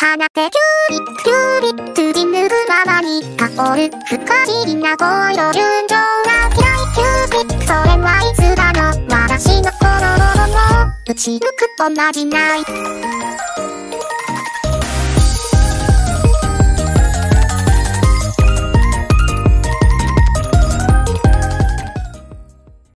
放てキューリッ通じぬるままに香る不可思議な恋の純情なキライキューピッそれはいつだの私の心を打ち抜くおまじない